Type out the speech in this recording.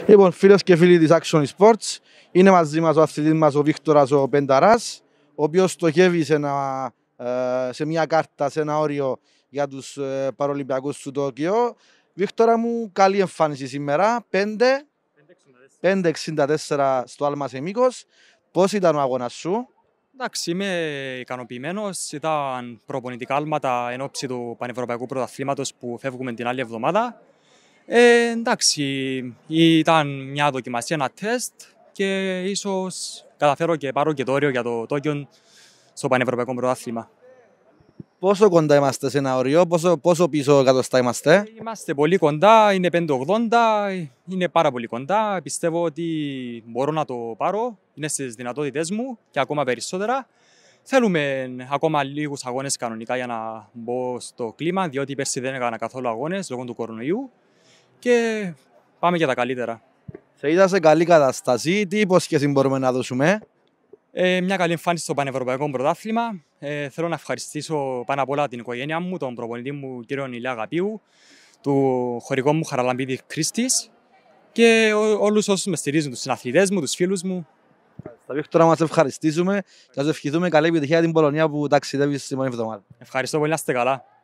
Λοιπόν, φίλες και φίλοι της Action Sports, είναι μαζί μας ο αθλητής μας ο Βίκτορας ο Πενταράς, ο οποίος στοχεύει σε μια κάρτα, σε ένα όριο για τους Παρολυμπιακούς του Τόκιο. Βίκτορα μου, καλή εμφάνιση σήμερα, 5,64 στο άλμα σε μήκος. Πώς ήταν ο αγώνας σου? Εντάξει, είμαι ικανοποιημένος. Ήταν προπονητικά άλματα εν ώψη του Πανευρωπαϊκού Πρωταθλήματος που φεύγουμε την άλλη εβδομάδα. Εντάξει, ήταν μια δοκιμασία, ένα τεστ και ίσως καταφέρω και πάρω και το όριο για το Τόκιο στο Πανευρωπαϊκό Πρωτάθλημα. Πόσο κοντά είμαστε σε ένα όριο, πόσο πίσω εκατοστά είμαστε? Είμαστε πολύ κοντά, είναι 5,80, είναι πάρα πολύ κοντά. Πιστεύω ότι μπορώ να το πάρω, είναι στις δυνατότητες μου και ακόμα περισσότερα. Θέλουμε ακόμα λίγους αγώνες κανονικά για να μπω στο κλίμα, διότι πέρσι δεν έκανα καθόλου αγώνες λόγω του κορονοϊού και πάμε για τα καλύτερα. Σε είδα σε καλή κατάσταση, τι υπόσχεση μπορούμε να δώσουμε? Μια καλή εμφάνιση στο Πανευρωπαϊκό Πρωτάθλημα. Θέλω να ευχαριστήσω πάνω απ' όλα την οικογένειά μου, τον προπονητή μου κύριο Ηλία Αγαπίου, του χωρικό μου Χαραλαμπίδη Κρίστης και όλους όσους με στηρίζουν, τους συναθλητές μου, τους φίλους μου. Στα Βίκτορα μας ευχαριστήσουμε και σας ευχηθούμε καλή επιτυχία την Πολωνία που ταξιδεύει στην επόμενη εβδομάδα. Ευχαριστώ πολύ, να είστε καλά.